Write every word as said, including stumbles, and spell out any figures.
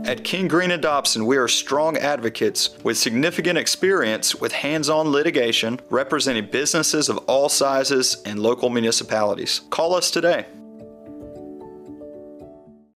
At King, Green and Dobson, we are strong advocates with significant experience with hands-on litigation, representing businesses of all sizes and local municipalities. Call us today.